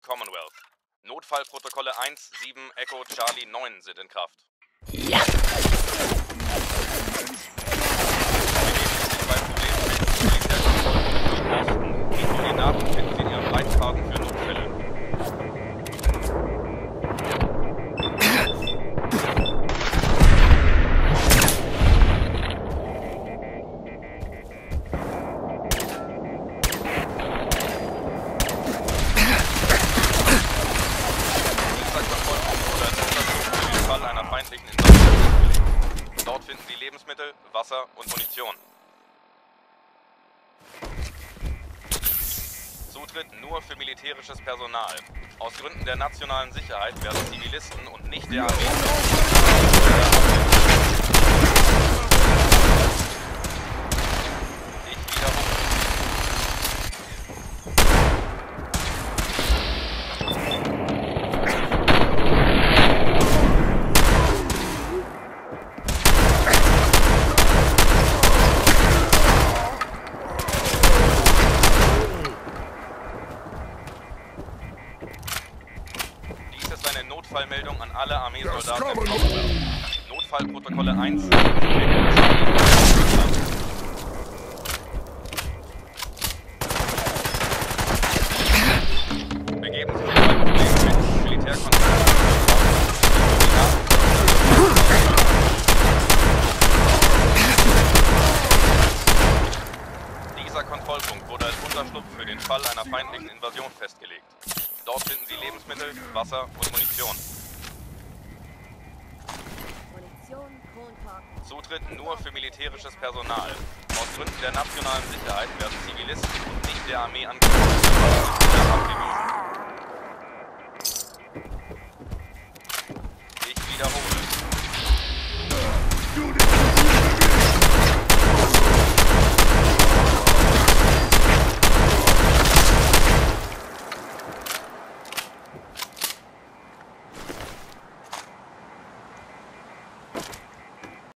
Commonwealth. Notfallprotokolle 1, 7, Echo, Charlie 9 sind in Kraft. Ja! Die Koordinaten finden Sie in Ihrem Leitfaden für Notfälle. Feindlichen Invasion. Dort finden Sie Lebensmittel, Wasser und Munition. Zutritt nur für militärisches Personal. Aus Gründen der nationalen Sicherheit werden Zivilisten und nicht der Armee. Ich wiederhole. Eine Notfallmeldung an alle Armeesoldaten im Commonwealth. Notfallprotokolle 1. Begeben Sie sich bei Problemen mit Militärkontrollen. Dieser Kontrollpunkt wurde als Unterschlupf für den Fall einer feindlichen Invasion festgelegt. Dort finden Sie Lebensmittel, Wasser und Munition. Zutritt nur für militärisches Personal. Aus Gründen der nationalen Sicherheit werden Zivilisten und nicht der Armee angegriffen.